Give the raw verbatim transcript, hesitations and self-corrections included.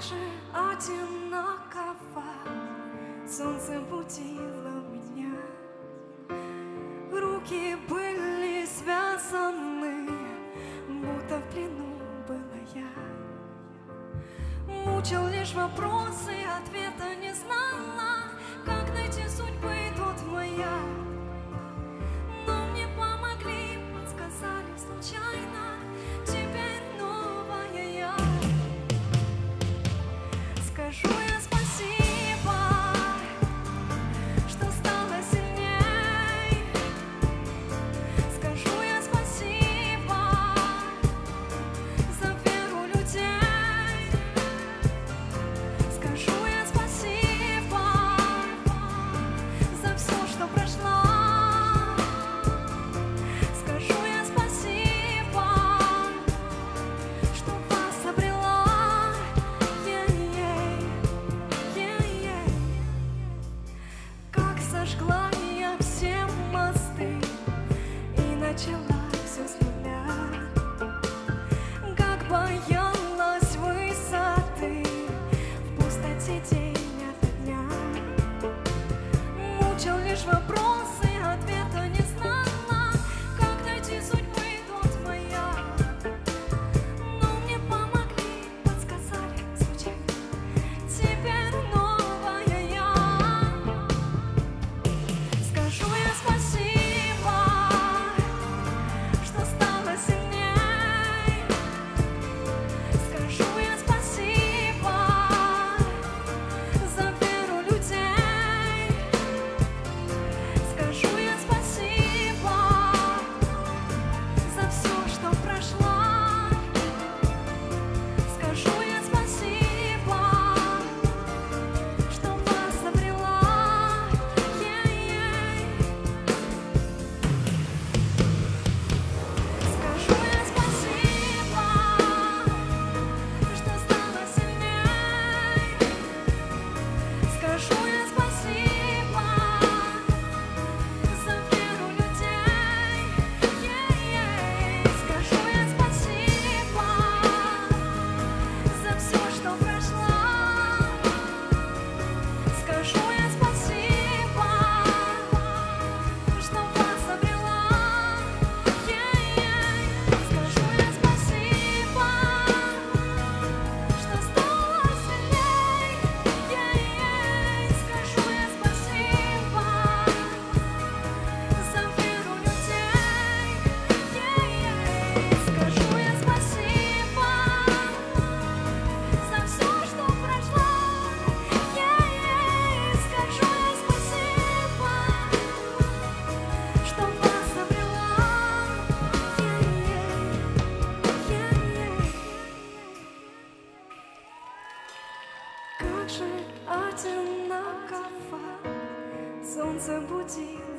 же одинаково солнце будило меня. Руки были связаны, будто в плену была я. Мучил лишь вопросы, ответа не знала, как найти судьбы тот моя. Но мне помогли, подсказали случайно, теперь новая я. Скажу я спасибо, что стала сильней. Скажу я спасибо за веру людей. Скажу я спасибо за все, что прошла. Скажу я спасибо, что вас обрела. Как сожгла я все мосты и начала все с нуля. Как боялась высоты в пустоте день ото дня. Мучил лишь вопросы, ответа не знала, как найти судьбы тот моя. Но мне помогли, подсказали случайно, теперь новая я. Скажу я спасибо, что стала сильней. Скажу я спасибо за веру людей. Скажу я спасибо за все, что прошла. Скажу я спасибо, что вас обрела. Скажу я спасибо, что стала сильней. Скажу я спасибо за веру людей. Скажу я спасибо за все, что прошла. Скажу я спасибо, что вас обрела. Скажу я спасибо, что стала сильней. Скажу я спасибо за веру людей. Скажу я спасибо за все, что прошла. Скажу я спасибо, что вас обрела. Как же одинаково солнце будило